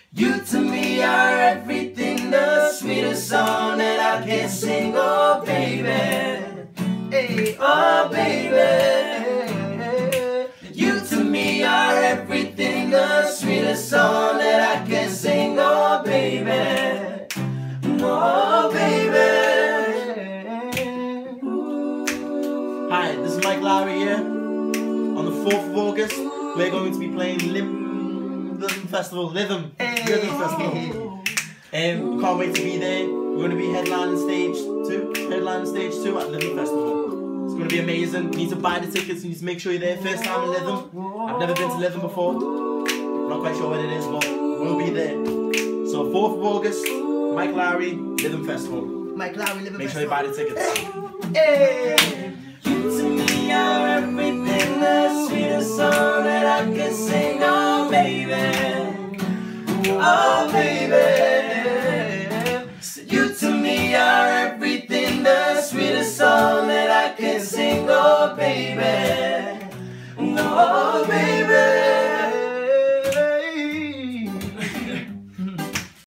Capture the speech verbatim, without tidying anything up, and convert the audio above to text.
You to me are everything, the sweetest song that I can sing. Oh baby, hey, oh baby. You to me are everything, the sweetest song that I can sing. Oh baby, oh baby. Hi, this is Mike Lowry here. On the fourth of August, we're going to be playing Lytham Festival. Lytham. Lytham Festival. Um, can't wait to be there. We're going to be headlining stage two. Headlining stage two at Lytham Festival. It's going to be amazing. You need to buy the tickets. You need to make sure you're there. First time in Lytham. I've never been to Lytham before. I'm not quite sure what it is, but we'll be there. So fourth of August, Mike Lowry, Lytham Festival. Mike Lowry, Lytham Make Festival. sure you buy the tickets. Hey. You to me are everything, the sweetest song that I can sing. Oh baby, oh baby.